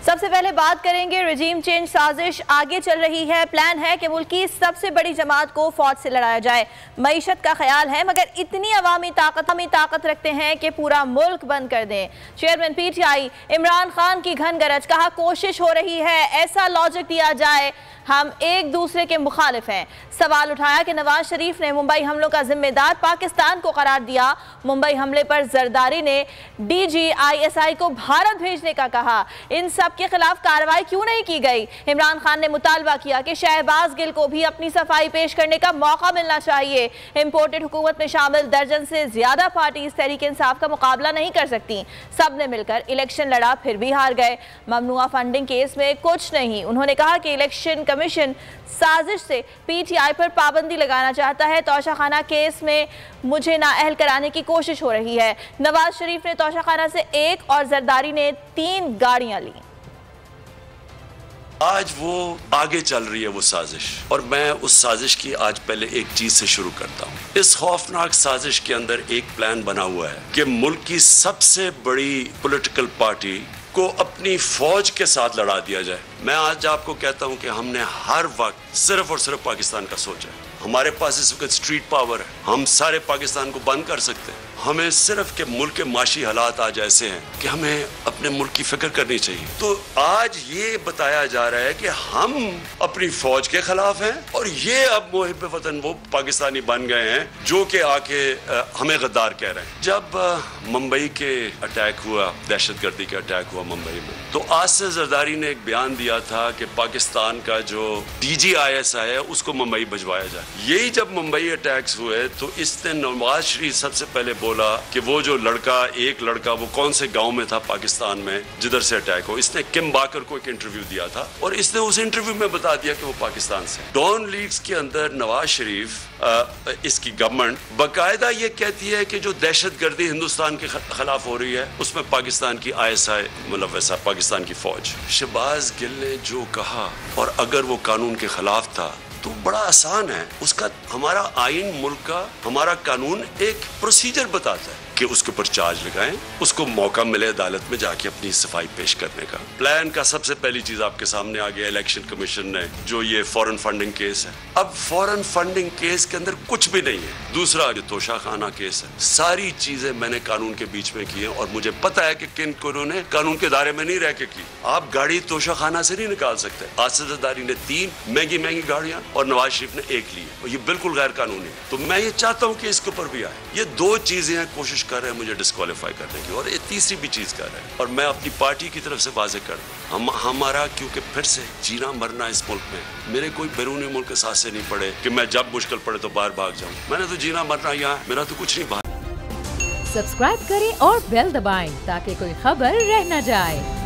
सबसे पहले बात करेंगे रजीम चेंज साजिश आगे चल रही है। प्लान है कि मुल्क की सबसे बड़ी जमात को फौज से लड़ाया जाए। मईशत का ख्याल है मगर इतनी अवामी ताकत रखते हैं कि पूरा मुल्क बंद कर दें। चेयरमैन पीटीआई इमरान खान की घन गरज, कहा कोशिश हो रही है ऐसा लॉजिक दिया जाए हम एक दूसरे के मुखालिफ हैं। सवाल उठाया कि नवाज शरीफ ने मुंबई हमलों का जिम्मेदार पाकिस्तान को करार दिया। मुंबई हमले पर जरदारी ने DGISI को भारत भेजने का कहा। इन सब के खिलाफ कार्रवाई क्यों नहीं की गई? इमरान खान ने मुतालबा किया कि शहबाज गिल को भी अपनी सफाई पेश करने का मौका मिलना चाहिए। इंपोर्टेड हुकूमत में शामिल दर्जन से ज्यादा पार्टी तहरीक इंसाफ का मुकाबला नहीं कर सकती। सब ने मिलकर इलेक्शन लड़ा फिर भी हार गए। ममनुआ फंडिंग केस में कुछ नहीं। उन्होंने कहा कि इलेक्शन कमीशन साजिश से PTI पर पाबंदी लगाना चाहता है। तोशाखाना केस में मुझे नाअहल कराने की कोशिश हो रही है। नवाज शरीफ ने तोशाखाना से 1 और जरदारी ने 3 गाड़ियां ली। आज वो आगे चल रही है वो साजिश, और मैं उस साजिश की आज पहले एक चीज से शुरू करता हूँ। इस खौफनाक साजिश के अंदर एक प्लान बना हुआ है कि मुल्क की सबसे बड़ी पॉलिटिकल पार्टी को अपनी फौज के साथ लड़ा दिया जाए। मैं आज आपको कहता हूं कि हमने हर वक्त सिर्फ और सिर्फ पाकिस्तान का सोचा है। हमारे पास इस वक्त स्ट्रीट पावर है, हम सारे पाकिस्तान को बंद कर सकते हैं। हमें सिर्फ के मुल्क के माशी हालात आज ऐसे हैं कि हमें अपने मुल्क की फिक्र करनी चाहिए। तो आज ये बताया जा रहा है कि हम अपनी फौज के खिलाफ हैं और ये अब मुहिब वतन वो पाकिस्तानी बन गए हैं जो कि आके हमें गद्दार कह रहे हैं। जब मुंबई के अटैक हुआ, दहशतगर्दी के अटैक हुआ मुंबई में, तो आसिफ जरदारी ने एक बयान दिया था कि पाकिस्तान का जो DGISI है उसको मुंबई भिजवाया जाए। यही जब मुंबई अटैक्स हुए तो इसने नवाज शरीफ सबसे पहले बोला कि वो जो एक लड़का वो कौन से गांव में था पाकिस्तान में जिधर से अटैक हो। इसने किम बाकर को एक इंटरव्यू दिया था और इसने उस इंटरव्यू में बता दिया कि वो पाकिस्तान से। डॉन लीक्स के अंदर नवाज शरीफ इसकी गवर्नमेंट बाकायदा ये कहती है कि जो दहशतगर्दी हिंदुस्तान के खिलाफ हो रही है उसमें पाकिस्तान की ISI मतलब वैसा पाकिस्तान की फौज। शहबाज गिल ने जो कहा, और अगर वो कानून के खिलाफ था तो बड़ा आसान है। उसका हमारा आइन, मुल्क का हमारा कानून एक प्रोसीजर बताता है कि उसके ऊपर चार्ज लगाएं, उसको मौका मिले अदालत में जाके अपनी सफाई पेश करने का। प्लान का सबसे पहली चीज आपके सामने आ गया इलेक्शन कमीशन ने, जो ये फॉरेन फंडिंग केस है। अब फॉरेन फंडिंग केस के अंदर कुछ भी नहीं है। दूसरा जो तोशाखाना केस है, सारी चीजें मैंने कानून के बीच में की है और मुझे पता है कि किन को उन्होंने कानून के दायरे में नहीं रह के की। आप गाड़ी तोशाखाना से नहीं निकाल सकते। आसिफ जरदारी ने 3 महंगी गाड़ियां और नवाज शरीफ ने 1 ली, और ये बिल्कुल गैर कानूनी है। तो मैं ये चाहता हूँ कि इसके ऊपर भी आए। ये 2 चीजें हैं, कोशिश कर रहे हैं मुझे डिस्क्वालीफाई करने की, और एक तीसरी भी चीज कर रहे हैं। और मैं अपनी पार्टी की तरफ से वाजे कर दूं, हमारा क्योंकि फिर से जीना मरना इस मुल्क में, मेरे कोई बैरूनी मुल्क के साथ से नहीं पड़े कि मैं जब मुश्किल पड़े तो बाहर भाग जाऊं। मैंने तो जीना मरना यहाँ, मेरा तो कुछ नहीं बाहर। सब्सक्राइब करें और बेल दबाएं ताकि कोई खबर रह न जाए।